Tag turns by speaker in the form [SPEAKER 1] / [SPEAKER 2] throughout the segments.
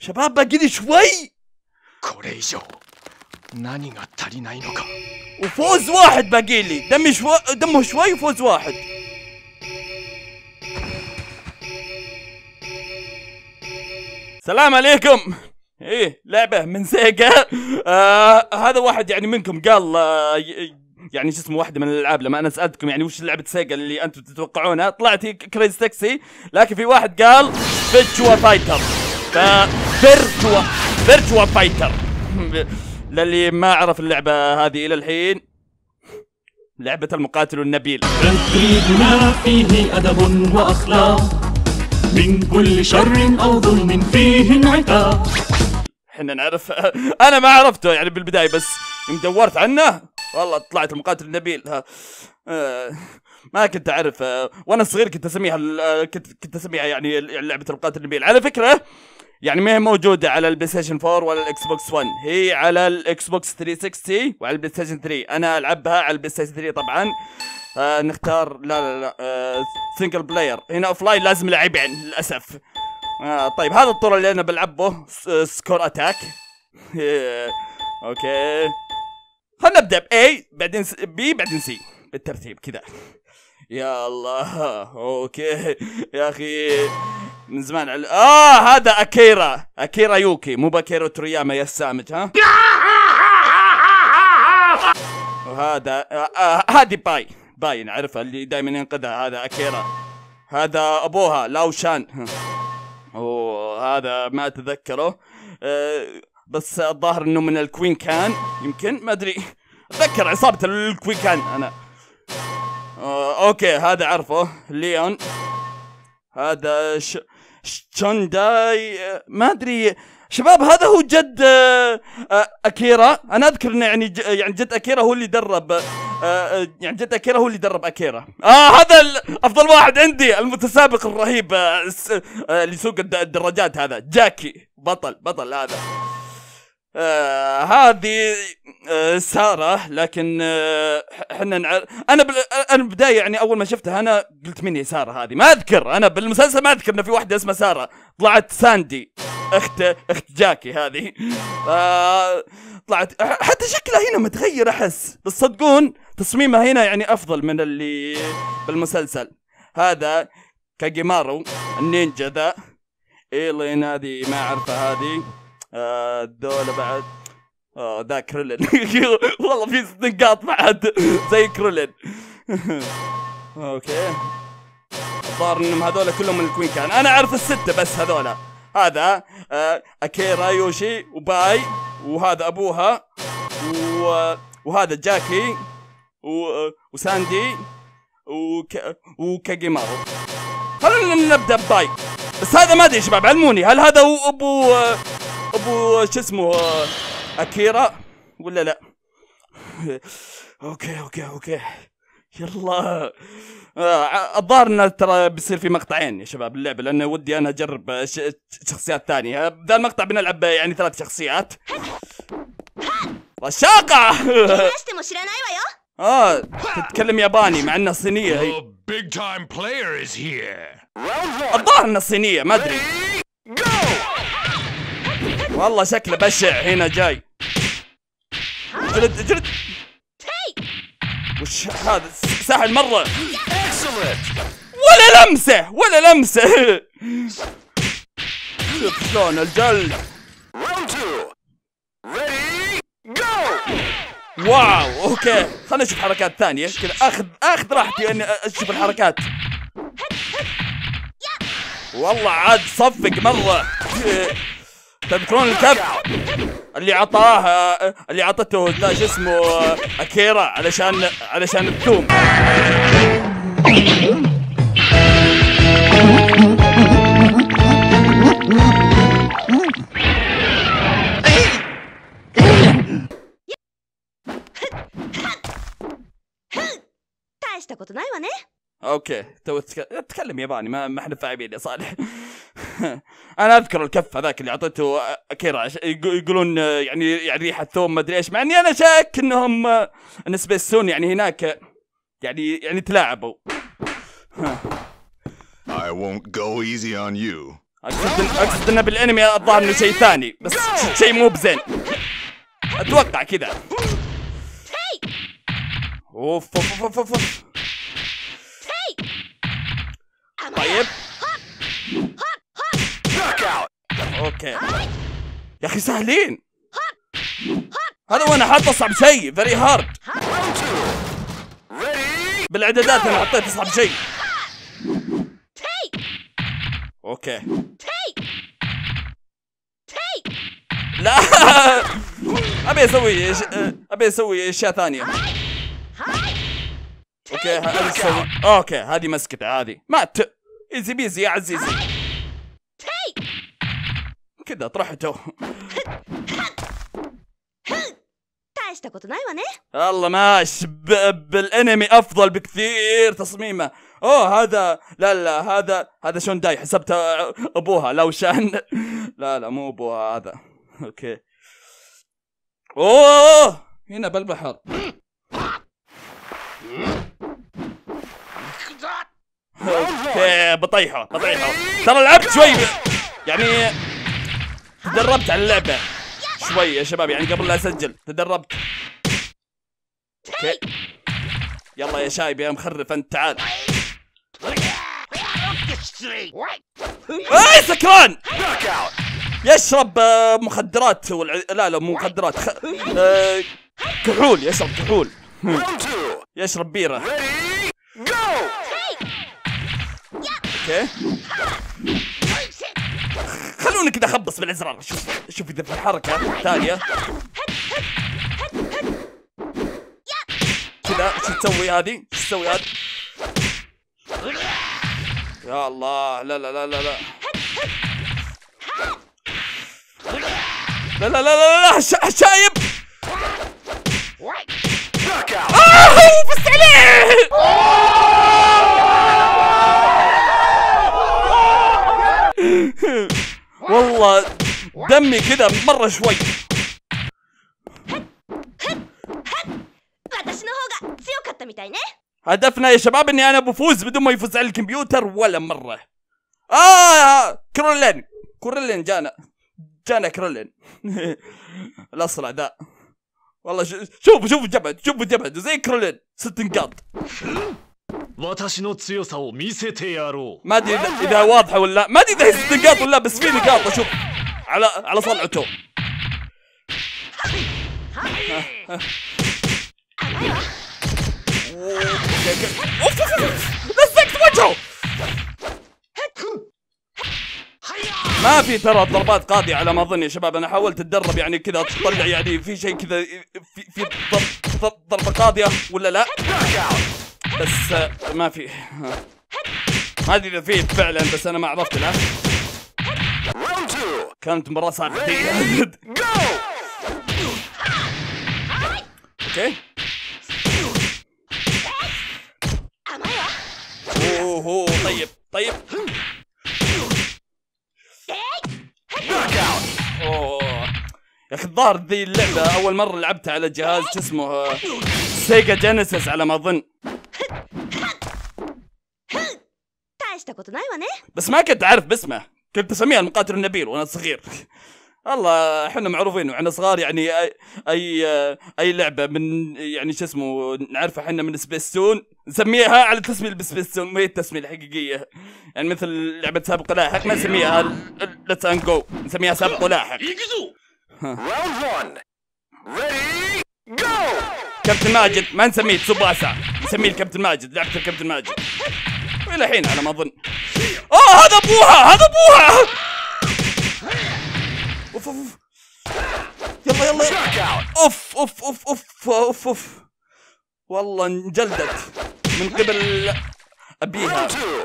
[SPEAKER 1] شباب باقي لي شوي. وفوز واحد باقي لي. دمه شوي وفوز واحد. السلام عليكم. ايه لعبة من سيجا. هذا واحد يعني منكم قال يعني شو اسمه واحدة من الالعاب. لما انا سألتكم يعني وش لعبة سيجا اللي انتم تتوقعونها طلعت هي كريزي تاكسي، لكن في واحد قال فيرتشوا فايتر. فيرتشوا فايتر. للي ما عرف اللعبة هذه الى الحين، لعبة المقاتل النبيل.
[SPEAKER 2] تقليدنا فيه أدب وأخلاق، من كل شر أو ظلم فيه انعتاق.
[SPEAKER 1] احنا نعرف. انا ما عرفته يعني بالبداية، بس يوم دورت عنه والله طلعت المقاتل النبيل. ما كنت اعرف. وانا صغير كنت اسميها يعني لعبة المقاتل النبيل. على فكرة يعني ما هي موجودة على البلاي ستيشن 4 ولا الاكس بوكس 1، هي على الاكس بوكس 360 وعلى البلاي ستيشن 3. انا العبها على البلاي ستيشن 3 طبعا. نختار لا سنجل بلاير. هنا اوف لاين لازم لاعبين للاسف. طيب هذا الطور اللي انا بلعبه سكور اتاك. اوكي خلنا نبدا باي بعدين بي بعدين سي بالترتيب كذا. يا الله. اوكي يا اخي من زمان هذا اكيرا يوكي، مو باكيرو تورياما يا السامج. ها وهذا هذه باي نعرفها اللي دائما ينقذها. هذا اكيرا. هذا ابوها لاوشان. وهذا ما اتذكره. بس الظاهر انه من الكوين كان، يمكن ما ادري. اتذكر عصابة الكوين كان انا. اوكي هذا عرفه ليون. هذا شونداي ما ادري. شباب هذا هو جد اكيرا. انا اذكر انه يعني جد اكيرا هو اللي درب يعني جد اكيرا هو اللي درب اكيرا. هذا افضل واحد عندي، المتسابق الرهيب اللي يسوق الدراجات. هذا جاكي بطل هذا. هذه سارة. لكن احنا انا بداية يعني اول ما شفتها انا قلت مني سارة هذه. ما اذكر انا بالمسلسل ما اذكر انه في واحدة اسمها سارة. طلعت ساندي اخت جاكي هذه. طلعت حتى شكلها هنا متغير احس، بس صدقون تصميمها هنا يعني افضل من اللي بالمسلسل. هذا كاجيمارو النينجا ذا. ايلين هذه ما اعرفها هذه. دولة بعد. ذا كريلين. والله في نقاط بعد زي كريلين. اوكي الظاهر انهم هذول كلهم من الكوين كان. انا اعرف الستة بس هذولا. هذا اكيرا يوشي وباي، وهذا ابوها، وهذا جاكي وساندي وكاجيمارو. خلينا نبدا بباي. بس هذا ما ادري يا شباب علموني، هل هذا هو ابو شو اسمه اكيرا ولا لا؟ اوكي يلا. الظاهر انه ترى بيصير في مقطعين يا شباب اللعبه، لانه ودي انا اجرب شخصيات ثانيه. بذا المقطع بنلعب يعني 3 شخصيات. رشاقه. تتكلم ياباني مع انها صينيه هي. الظاهر انها صينيه ما ادري. والله شكله بشع هنا جاي. جلد وش هذا ساحل مرة. ولا لمسة. شوف شلون الجلد. واو اوكي خلنا نشوف حركات ثانية كذا. اخذ راحتي اني اشوف الحركات. والله عاد صفق مرة. تذكرون الكف اللي عطته لا شو اسمه اكيرا علشان الثوم. اوكي تو تتكلم ياباني ما احنا فاهمين يا صالح. انا اذكر الكف هذاك اللي اعطيته اكيرا يقولون يعني ريحه ثوم ما ادري ايش، مع اني انا شاك انهم ان سبيسون يعني هناك يعني تلاعبوا.
[SPEAKER 3] I won't go easy on you.
[SPEAKER 1] اقصد انه بالانمي الظاهر انه شيء ثاني، بس شيء مو بزين اتوقع كذا. اوف اوف اوف اوف. طيب اوكي يا اخي سهلين. هذا وانا حاط اصعب شيء فيري هارد. بالاعدادات انا حطيت اصعب شيء. اوكي لا ابي اسوي اشياء ثانيه. اوكي هذه تسوي. اوكي هذه مسكته، هذه مات. ايزي بيزي يا عزيزي. كذا طرحته. الله ماش بالانمي افضل بكثير تصميمه. اوه هذا لا هذا شونداي، حسبته ابوها لو شان. لا مو ابوها هذا. اوكي اوه هنا بالبحر. اوكي بطيحه. ترى لعبت شوي يعني، تدربت على اللعبه شوي يا شباب، يعني قبل لا اسجل تدربت. اوكي يلا يا شايب يا مخرف انت، تعال. اي سكران يشرب مخدرات لا مو مخدرات كحول، يشرب كحول. يشرب بيرة. اوكي خلوني كذا اخبص بالازرار. شوف اذا في حركة ثانية كذا. شو تسوي هذه؟ شو تسوي هذه؟ يا الله لا لا لا لا لا لا لا لا لا لا شايب. بس عليه. والله دمي كذا مرة شوي. هدفنا يا شباب اني انا بفوز بدون ما يفوز على الكمبيوتر ولا مرة. كرولين جانا كرولين. الاصلع ذا والله. شوفوا جبهته زي كرولين 6 نقاط. ما ادري اذا واضحه ولا ما ادري اذا 6 نقاط ولا، بس في نقاط اشوف على صلعته. لزقت وجهه. ما في ترى ضربات قاضية على ما اظن يا شباب. انا حاولت اتدرب يعني كذا تطلع يعني في شيء كذا في ضربة قاضية ولا لا، بس ما في. ما ادري اذا في فعلا، بس انا ما عرفت له. كانت مرة صعبة. اوكي اوه طيب اوه يا اخي الظاهر ذي اللعبة اول مرة لعبتها على جهاز اسمه سيجا جينيسيس على ما اظن، بس ما كنت عارف باسمه. كنت اسميها المقاتل النبيل وانا صغير. الله احنا معروفين واحنا صغار يعني اي لعبه من يعني شو اسمه نعرفها احنا من سبيستون نسميها على تسميه السبيستون، ما هي التسميه الحقيقيه. يعني مثل لعبه سابق لاحق ما نسميها ليتس ان جو، نسميها سابق ولاحق. كابتن ماجد ما نسميه تسوباسا، نسميه الكابتن ماجد، لعبه الكابتن ماجد الى الحين على ما اظن. هذا ابوها. اوف يلا اوف والله انجلدت من قبل ابيها.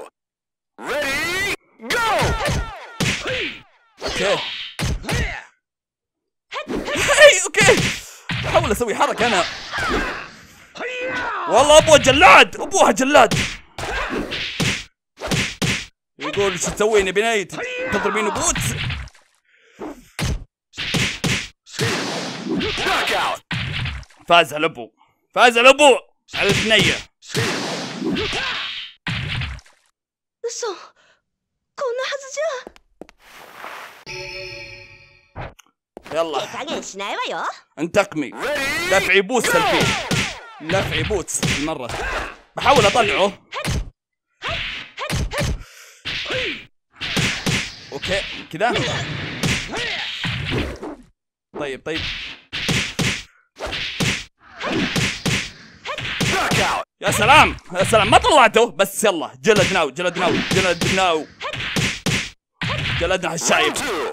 [SPEAKER 1] اوكي احاول اسوي حركه انا. والله ابوها جلاد. يقول شو تسوين بنايت تضربين بوت. فاز على ابو على البنيه. يلا انتقمي. دفعي بوتس الفيل. دفعي بوتس المرة. بحاول اطلعه. اوكي كذا. طيب يا سلام يا سلام ما طلعته. بس يلا جلدناه هالشايب.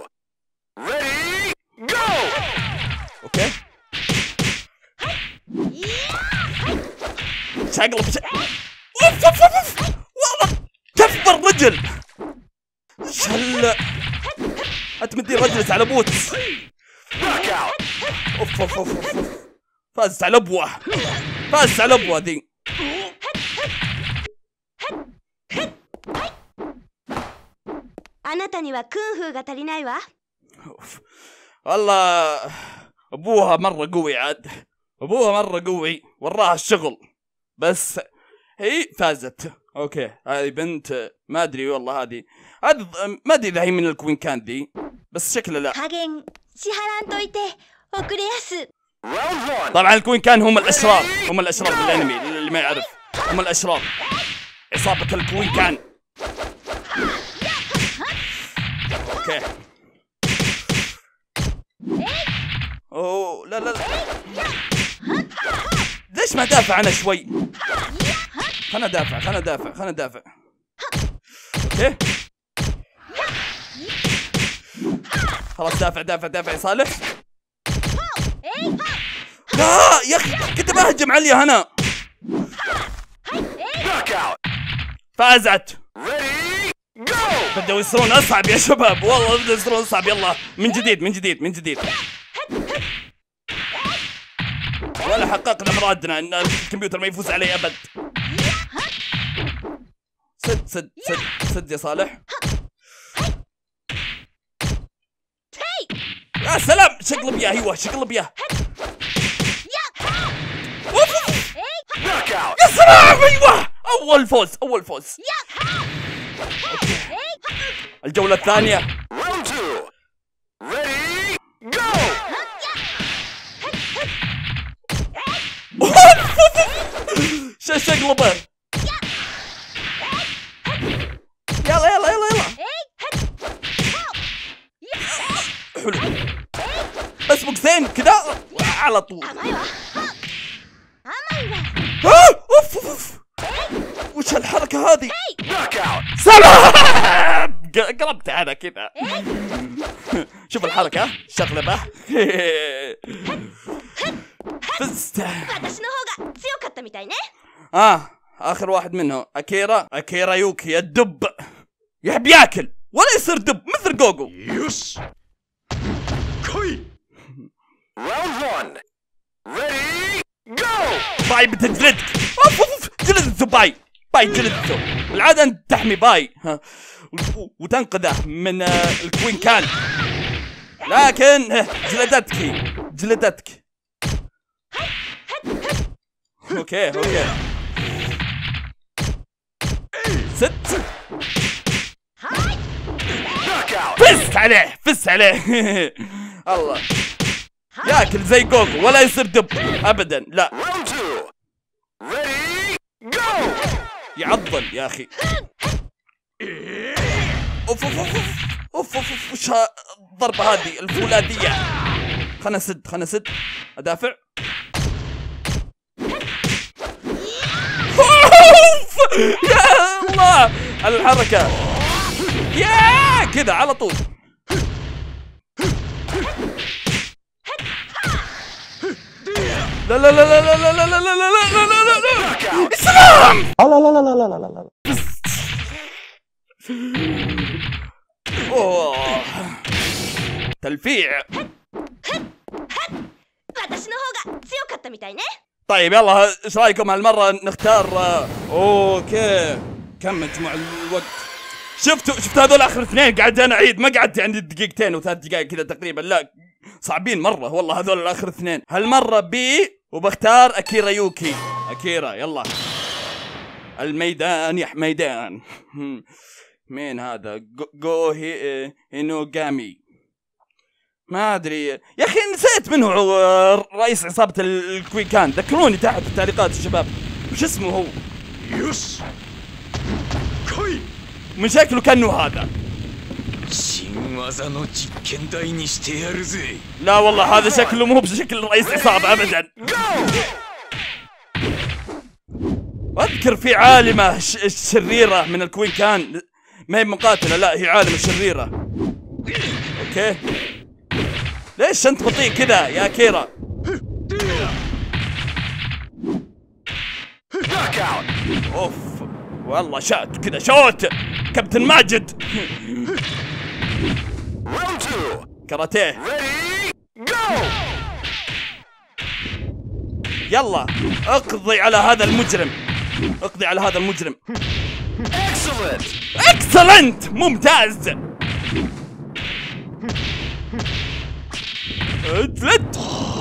[SPEAKER 1] اوكي شقلب اوف والله كف الرجل. ايش اتمدي رجلت على بوتس. اوف فازت على ابوه دي. والله ابوها مرة قوي عاد. وراها الشغل بس هي فازت. اوكي هذه بنت ما ادري والله. هذه ما ادري اذا هي من الكوين كان دي بس شكله لا. طبعا الكوين كان هم الاشرار بالانمي اللي ما يعرف. هم الاشرار عصابة الكوين كان. اوكي اوه لا ليش ما دافع انا شوي؟ خلنا دافع. اوكي خلاص دافع يا صالح. لا يا اخي كنت بهجم عليها انا. فازت. بدأوا يصيرون اصعب يا شباب. والله بدأوا يصيرون اصعب. يلا من جديد ولا حققنا مرادنا ان الكمبيوتر ما يفوز علي ابد. سد يا صالح. يا سلام شقلب ياه. يا سلام ايوه اول فوز. الجولة الثانية. شقلبه. يلا حلو بس بوكسين كذا على طول. اوف وش هالحركة هذه؟ سلام قربت انا كذا. شوف الحركة شقلبه. فزت. اخر واحد منه اكيرا يوكي الدب. يحب ياكل ولا يصير دب مثل جوجو. يس كوي. راوند 1 ريدي جو. باي بتجلدك. جلدته باي جلدته. العادة انت تحمي باي وتنقذه من الكوين كان لكن جلدتك. اوكي ست. فزت عليه. الله ياكل زي جوجو ولا يصير دب ابدا. لا يعضل يا اخي. اوف وش الضربة هذه الفولاذية. خلنا سد ادافع. يا الله الحركة يا كذا على طول. لا سلام. لا اوه تلفيع. طيب يلا ايش رايكم هالمرة نختار. اوكي كم مجموع الوقت؟ شفتوا هذول اخر اثنين قاعد انا اعيد ما قعدت عندي دقيقتين و3 دقائق كذا تقريبا. لا صعبين مرة والله هذول الاخر اثنين. هالمرة بي وبختار اكيرا يوكي. اكيرا يلا الميدان يا حميدان. مين هذا؟ جو هينوغامي. ما ادري يا اخي، نسيت منه رئيس عصابة الكويكان. ذكروني تحت في التعليقات الشباب، وش اسمه هو؟
[SPEAKER 3] يوش كوي.
[SPEAKER 1] من شكله كأنه هذا. لا والله هذا شكله مو بشكل رئيس عصابة ابدا. اذكر في عالمة شريرة من الكويكان، ما هي مقاتلة، لا هي عالمة شريرة. اوكي ليش انت بطيء كذا يا كيرا؟ اوف والله شات كذا، شوت كابتن ماجد. كاراتيه. يلا اقضي على هذا المجرم، اقضي على هذا المجرم. اكسلنت، ممتاز. اتلت.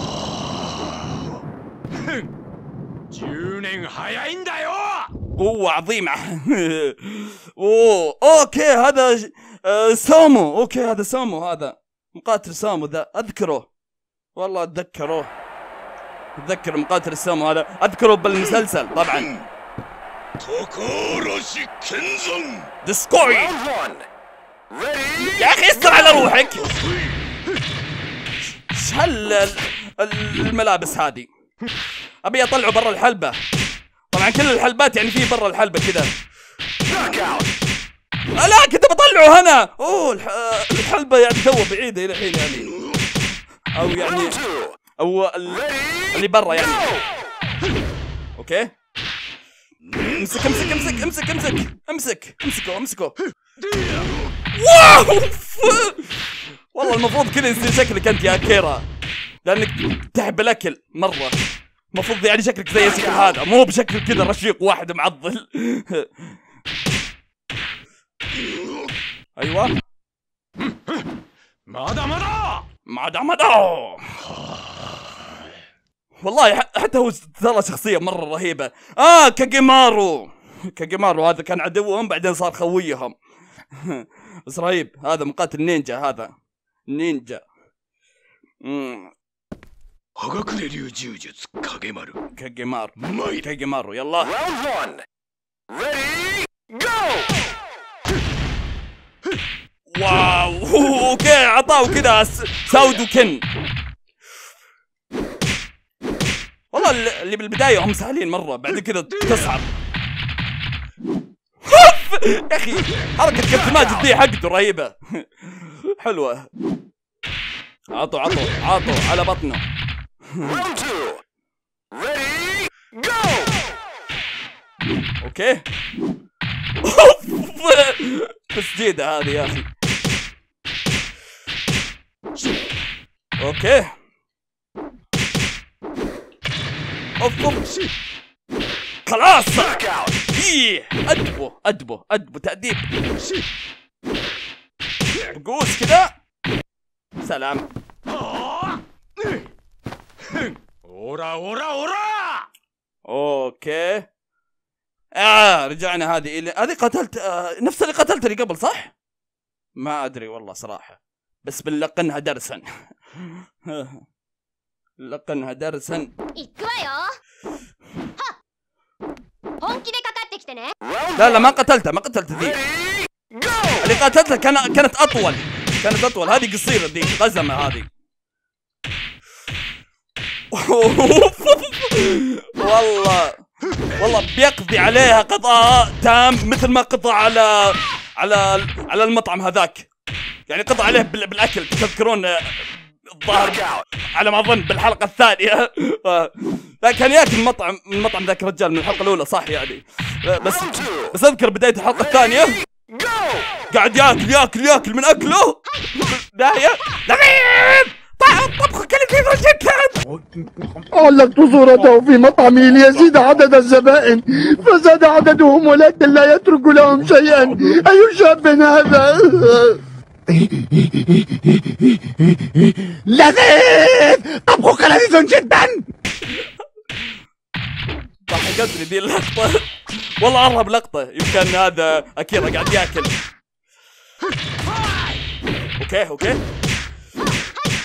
[SPEAKER 1] قوة عظيمة. اوه اوكي هذا سامو. اوكي هذا سامو، هذا مقاتل سامو ذا، اذكره والله، اتذكره، اتذكر مقاتل السامو هذا، اذكره بالمسلسل طبعا. ديسكوي يا اخي استر على روحك. ايش الملابس هذه؟ ابي اطلعه برا الحلبة. طبعا كل الحلبات يعني في برا الحلبة كذا. لا كنت بطلعه هنا. اوه الحلبة يعني تو بعيدة الى الحين يعني، او يعني او اللي برا يعني. اوكي امسك امسك امسك امسك امسك امسك امسكه امسكه. واو والله المفروض كذا يصير شكلك انت يا كيرا، لانك تحب الاكل مره. المفروض يعني شكلك زي الشكل هذا، مو بشكل كذا رشيق واحد معضل. ايوه مادا والله حتى هو ترى شخصيه مره رهيبه. كاجيمارو هذا كان عدوهم بعدين صار خويهم. بس رهيب هذا مقاتل نينجا، هذا نينجا. كاجيمارو يلا. واو اوكي عطاو كذا ساودوكن. والله اللي بالبداية هم سهلين مرة، بعد كذا تصعب. يا اخي حركة كابتن ماجد دي حقته رهيبة. حلوة. عطوا على بطنه. اوكي تسديدة هذه يا اخي. اوكي اوف خلاص. ايه ادبه تأديب. بقوس كذا. سلام. اوكي رجعنا. هذه قتلت نفس اللي قتلتني قبل صح؟ ما ادري والله صراحة، بس بنلقنها درسا. لقنها درسا. لا ما قتلت ذي. اللي قتلتها كانت اطول. هذه قصيرة ذي غزمة هذه. والله بيقضي عليها قضاء تام، مثل ما قضى على المطعم هذاك. يعني قضى عليه بالاكل. تذكرون الظاهر على ما اظن بالحلقة الثانية. لا كان ياكل المطعم ذاك الرجال من الحلقة الأولى صح يعني. بس اذكر بداية الحلقة الثانية قاعد ياكل من اكله. داهية طبخه كان لذيذ جدا.
[SPEAKER 4] علقت صورته في مطعمي ليزيد عدد الزبائن، فزاد عددهم ولكن لا يترك لهم شيئا. أي شاب هذا؟ لذيذ، طبخك لذيذ جدا.
[SPEAKER 1] ضحكتني ذي اللقطة والله، أرهب لقطة. يمكن هذا أكيرا قاعد ياكل. اوكي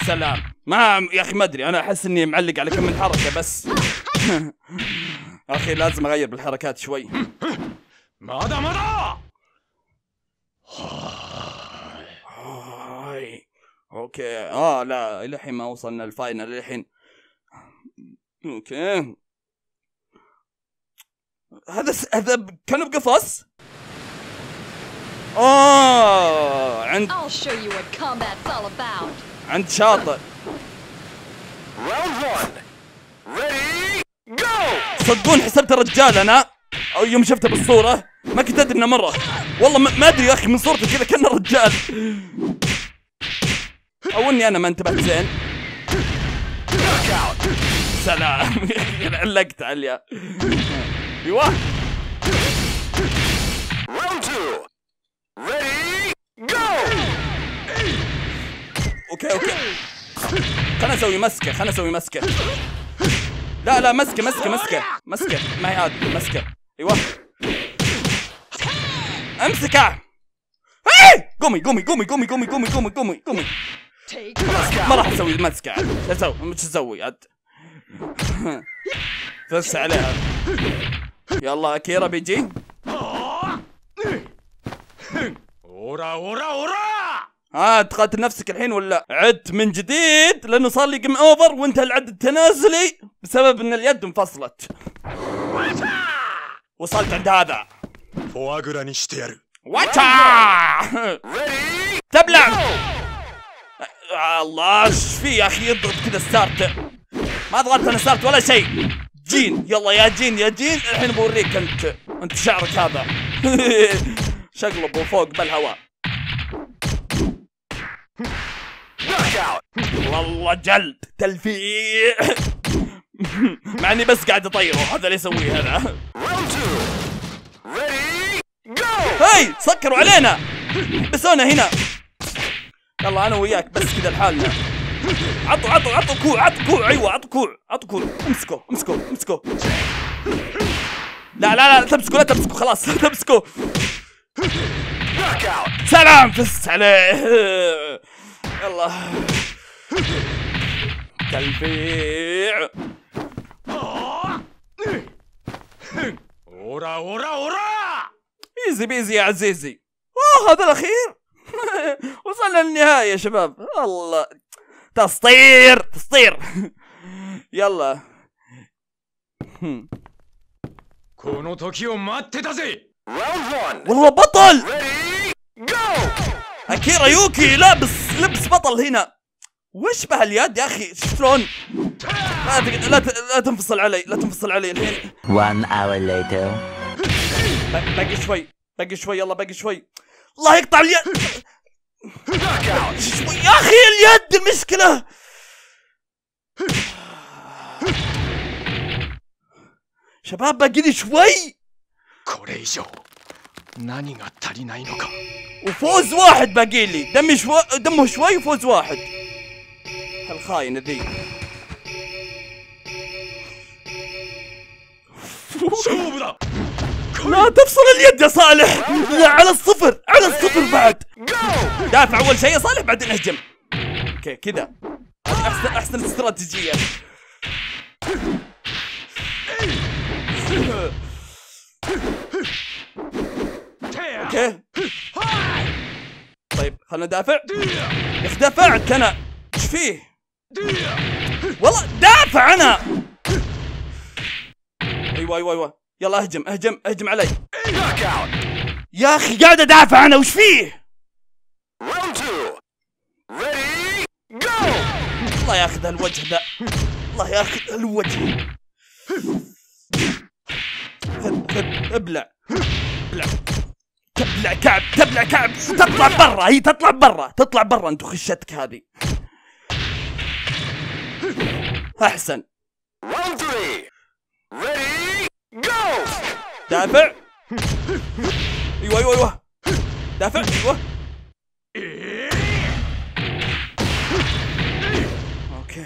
[SPEAKER 1] سلام. ما يا اخي ما ادري، انا احس اني معلق على كم من حركه بس. اخي لازم اغير بالحركات شوي.
[SPEAKER 3] ماذا ماذا؟
[SPEAKER 1] اوكي لا الى الحين ما وصلنا الفاينل الحين. اوكي هذا كانوا بقفص. عند
[SPEAKER 5] I'll show you what combat's all about.
[SPEAKER 1] عند شاطئ.
[SPEAKER 3] Round 1. Ready? Go!
[SPEAKER 1] صدقون حسبت رجال انا او يوم شفته بالصوره ما كنت ادري انه مره. والله ما ادري يا اخي من صورته كذا كانه رجال. او اني انا ما انتبهت زين. سلام. علقت عليا. ايوه.
[SPEAKER 3] Round 2. Ready? Go!
[SPEAKER 1] اوكي خلنا نسوي مسكه. لا مسكه ما هي هذه مسكه. ايوه امسكه. قومي ما راح اسوي المسكه. ايش اسوي عاد؟ فس عليها. يلا اكيرا بيجي.
[SPEAKER 3] أورا
[SPEAKER 1] تقاتل نفسك الحين ولا عدت من جديد؟ لانه صار لي جيم اوفر وانت العد التنازلي بسبب ان اليد انفصلت. وصلت عند هذا.
[SPEAKER 3] فواغرا نشتير.
[SPEAKER 1] واتشا تبلع. الله ايش في يا اخي؟ يضغط كذا ستارت. ما ضغطت انا ستارت ولا شيء. جين يلا يا جين الحين بوريك انت شعرك هذا. شقلبه فوق بالهواء. والله جلد تلفيع. مع اني بس قاعد اطيره. هذا اللي يسويه هذا. هاي سكروا علينا بسونا هنا. يلا انا وياك بس كذا لحالنا. عطوا كوع. ايوه عطوا كوع. امسكوا. لا تمسكوا خلاص. تمسكوا. سلام فزت عليه. يلا تلفيع.
[SPEAKER 3] أورا
[SPEAKER 1] ايزي بيزي يا عزيزي. هذا الاخير. وصلنا للنهاية يا شباب. الله تسطير. يلا.
[SPEAKER 3] この時を待ってたぜ
[SPEAKER 1] والله بطل. اكيرا يوكي لبس بطل هنا. وش بهاليد يا اخي؟ شلون؟ لا تنفصل علي الحين.
[SPEAKER 6] 1 hour later.
[SPEAKER 1] باقي شوي يلا باقي شوي. الله يقطع اليد. شوي يا اخي اليد المشكلة. شباب باقي لي شوي.
[SPEAKER 3] これ以上何が足りないのか
[SPEAKER 1] وفوز واحد باقي لي. دمه شوي وفوز واحد. هالخاينة ذي. لا تفصل اليد يا صالح. لا على الصفر بعد. دافع اول شيء يا صالح بعدين اهجم. اوكي كذا احسن استراتيجية. اوكي طيب خلنا ندافع. يا اخي دافعت انا. ايش فيه؟ والله دافع انا. ايوه يلا اهجم علي. يا اخي قاعد ادافع انا. وش فيه؟ الله ياخذ هالوجه ذا. الله ياخذ هالوجه. خذ ابلع تبلع كعب. تطلع برا انتو خشتك هذه. احسن. دافع. ايوه دافع. ايوه اوكي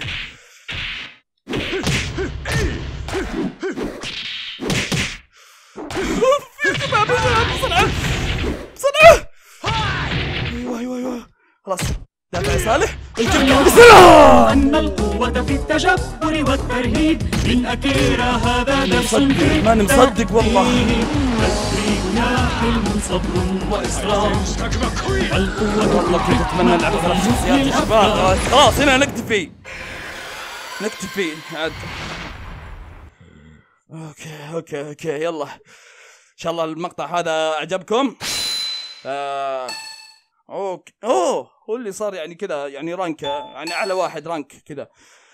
[SPEAKER 1] بسرعة. ايوه خلاص دافع يا صالح.
[SPEAKER 2] أن القوة في التجبر والترهيب من أكيرا هذا درس
[SPEAKER 1] ماني مصدق والله.
[SPEAKER 2] تدريبنا حلم صبر وإصرار القوة
[SPEAKER 1] والله كنت اتمنى العب 3 شخصيات يا شباب. خلاص هنا نكتفي عاد. اوكي يلا، ان شاء الله المقطع هذا اعجبكم. اوكي هو اللي صار يعني كذا، يعني رانك، يعني اعلى واحد رانك كذا.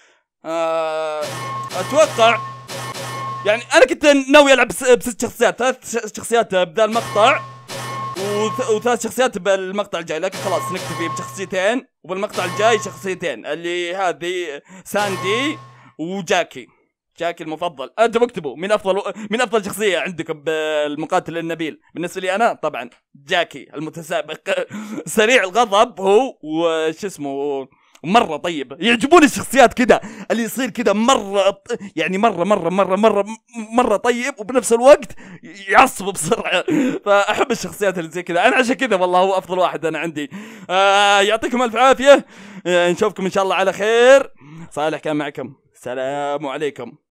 [SPEAKER 1] اتوقع يعني انا كنت ناوي العب ب6 شخصيات، 3 شخصيات بذا المقطع و3 شخصيات بالمقطع الجاي، لكن خلاص نكتفي بشخصيتين، وبالمقطع الجاي شخصيتين اللي هذه ساندي وجاكي. جاكي المفضل. انتم اكتبوا من افضل شخصيه عندكم بالمقاتل النبيل. بالنسبه لي انا طبعا جاكي المتسابق سريع الغضب هو، وش اسمه، مرة طيب. يعجبوني الشخصيات كذا اللي يصير كذا مرة، يعني مرة طيب، وبنفس الوقت يعصب بسرعة. فأحب الشخصيات اللي زي كذا. أنا عشان كذا والله هو أفضل واحد أنا عندي. يعطيكم ألف عافية. نشوفكم إن شاء الله على خير. صالح كان معكم. السلام عليكم.